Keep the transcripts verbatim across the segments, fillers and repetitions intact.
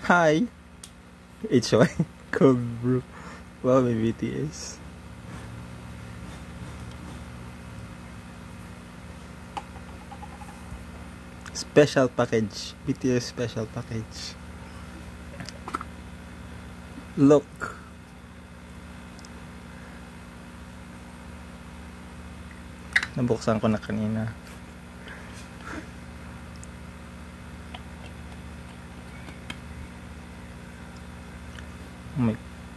Hi! H Y. Cold Brew. Wow, may B T S. Special package. B T S special package. Look. Nabuksan ko na kanina. Oh my.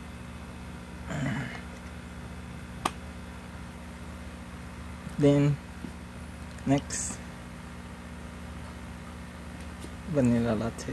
Then next, vanilla latte.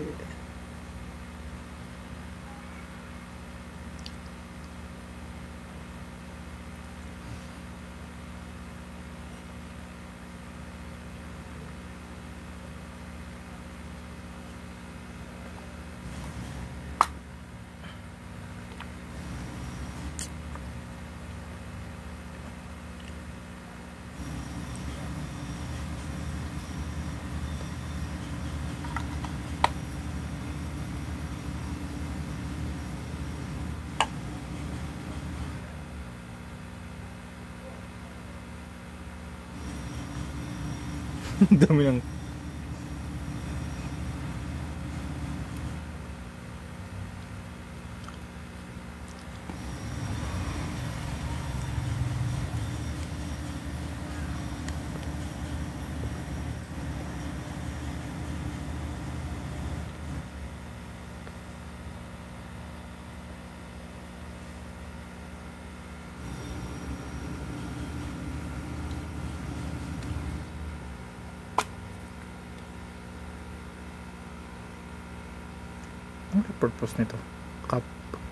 Dami ng ano purpose nito? Cup.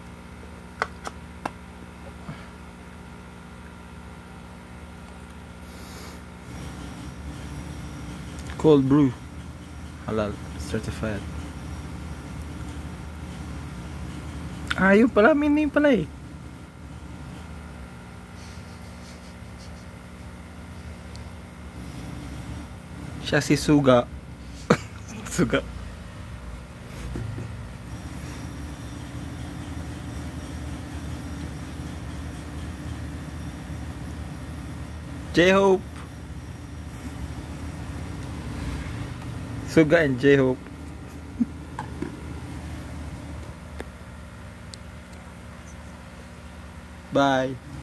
Cold brew. Halal certified. Ah, yun pala, may name pala eh. Siya si Suga. Suga. J-Hope. Suga and J-Hope. Bye.